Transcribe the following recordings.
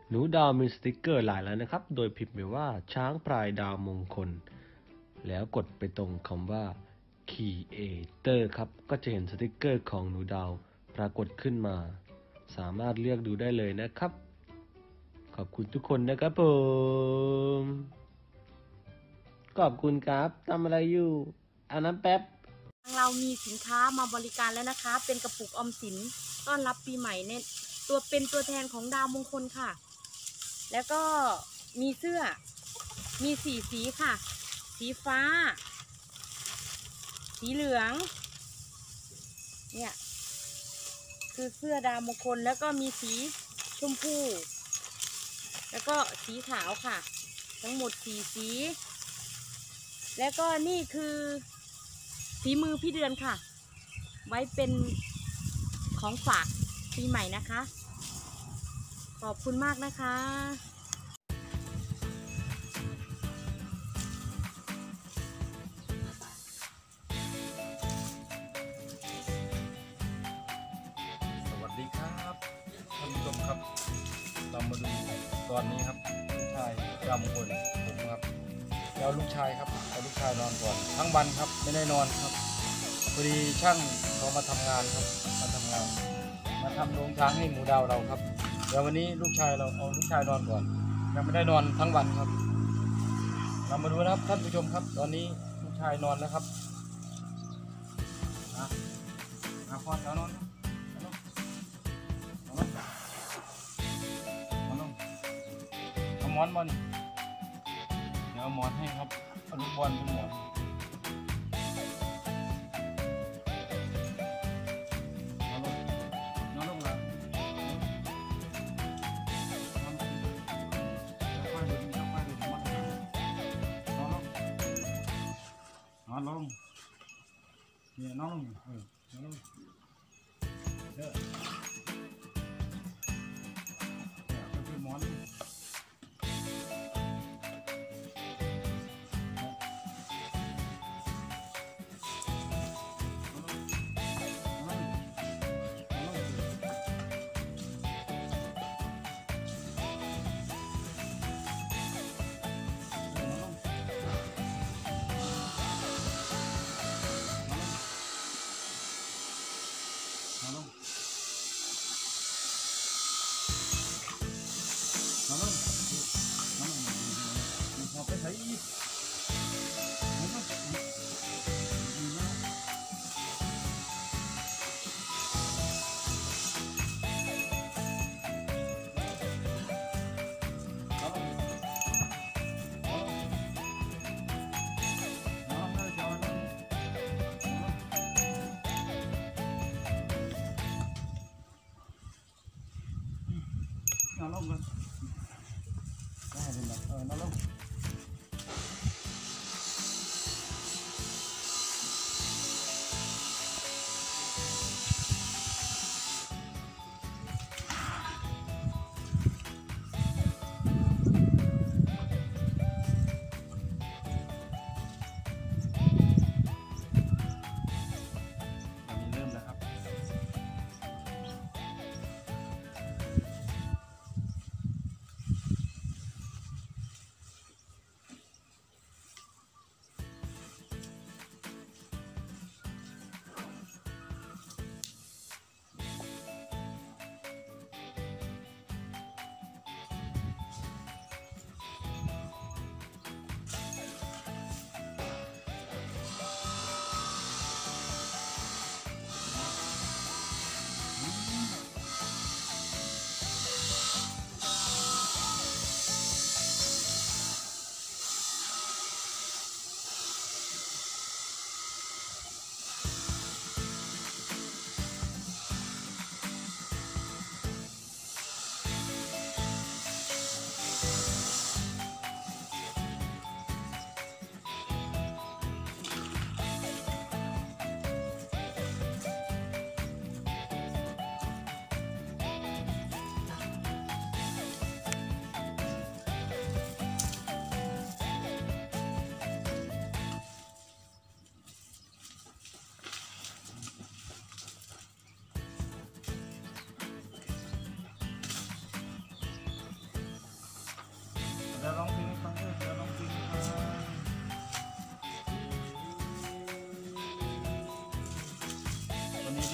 หนูดาวมีสติกเกอร์หลายแล้วนะครับโดยพิมพ์ไปว่าช้างพลายดาวมงคลแล้วกดไปตรงคำว่า Creator ครับก็จะเห็นสติกเกอร์ของหนูดาวปรากฏขึ้นมาสามารถเลือกดูได้เลยนะครับขอบคุณทุกคนนะครับผมขอบคุณครับทำอะไรอยู่เอาน้ำแป๊บเรามีสินค้ามาบริการแล้วนะคะเป็นกระปุกออมสินต้อนรับปีใหม่เนี่ยเป็นตัวแทนของดาวมงคลค่ะแล้วก็มีเสื้อมีสีค่ะสีฟ้าสีเหลืองเนี่ยคือเสื้อดาวมงคลแล้วก็มีสีชมพูแล้วก็สีขาวค่ะทั้งหมดสีแล้วก็นี่คือฝีมือพี่เดือนค่ะไว้เป็นของฝากปีใหม่นะคะขอบคุณมากนะคะสวัสดีครับท่านผู้ชมครับเรามาดูตอนนี้ครับลูกชายดาวมงคลผมครับแล้วลูกชายครับเอาลูกชายนอนก่อนทั้งวันครับไม่ได้นอนครับพอดีช่างเขามาทำงานครับมาทำโรงช้างให้หมูดาวเราครับเดี๋ยววันนี้ลูกชายเราเอาลูกชายนอนก่อนยังไม่ได้นอนทั้งวันครับเรามาดูนะครับท่านผู้ชมครับตอนนี้ลูกชายนอนแล้วครับพ่อเช้านอนเอาหมอนบอลเดี๋ยวเอาหมอนให้ครับเอาลูกบอลเป็นหมอนนอนลงแล้วนอนลงเนี่ยนอนลงนอนลงเด้อก็คือหมอนไปใส่อีกนอนลงกันได้เลยนะนอนลง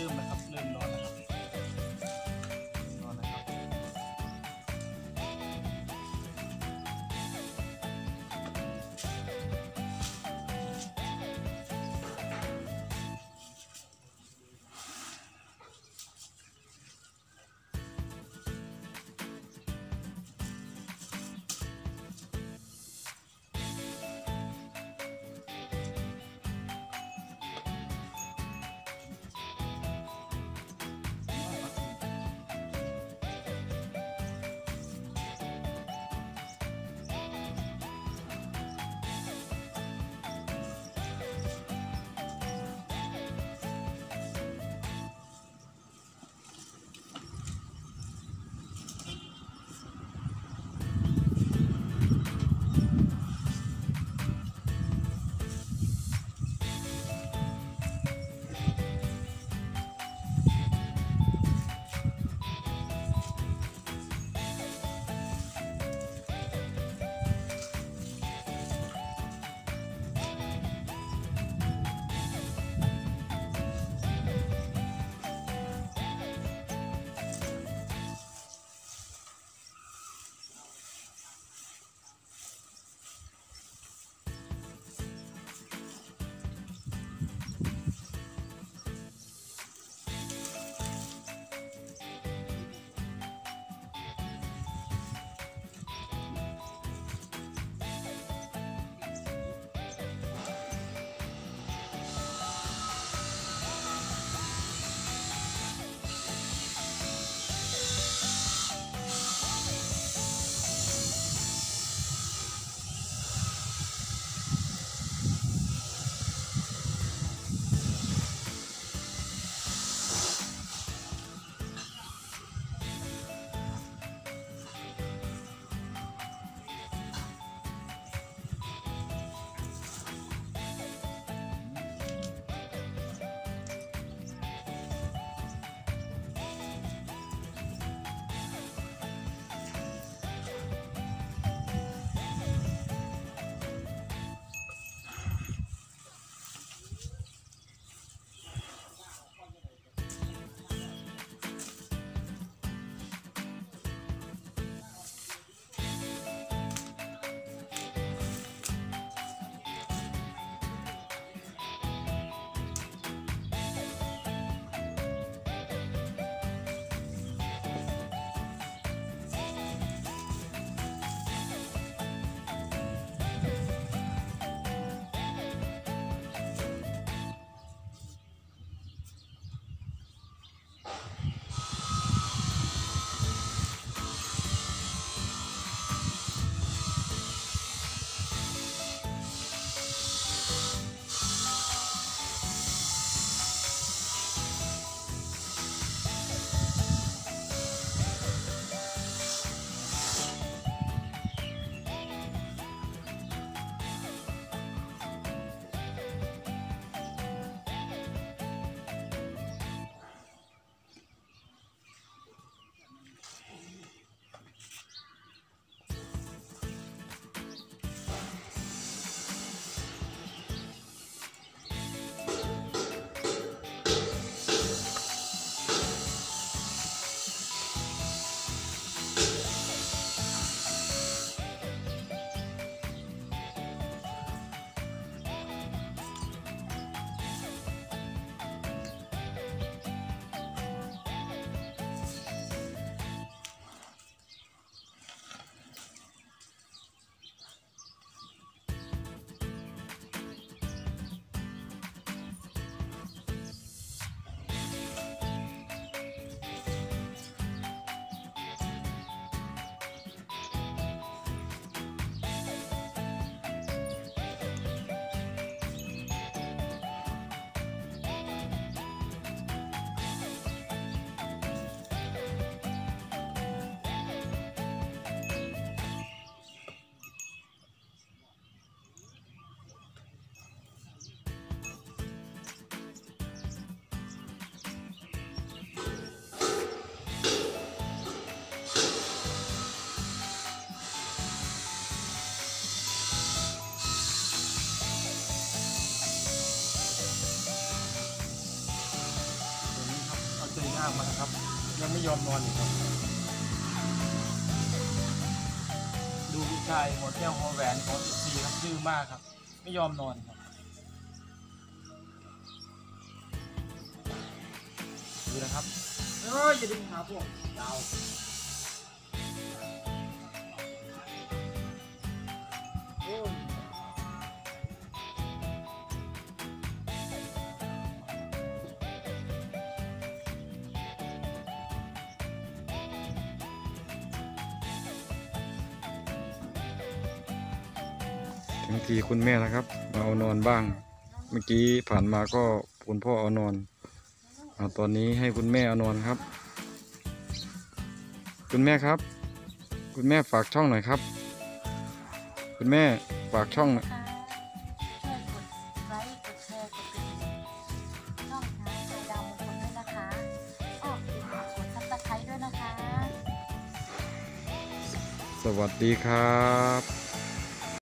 ริ่มนะครับเริ่มนอนนะครับนอนนะครับางๆมานะครับยังไม่ยอมนอนอีกครับดูลูกชายหัวแก้วหัวแหวนของ14ครับดื้อมากครับไม่ยอมนอนครับดูนะครับอย่าดึงขาพวกยาวโอ้ยบางทีคุณแม่นะครับมาเอานอนบ้าง เมื่อกี้ผ่านมาก็คุณพ่อเอานอนตอนนี้ให้คุณแม่เอานอนครับ คุณแม่ครับ คุณแม่ฝากช่องหน่อยครับ คุณแม่ฝากช่องหน่อยช่วยกดไลค์กดแชร์กดกระดิ่งช่องช้างพลายดาวมงคลด้วยนะคะอ้ออย่าลืมกดซับสไครต์ด้วยนะคะสวัสดีครับ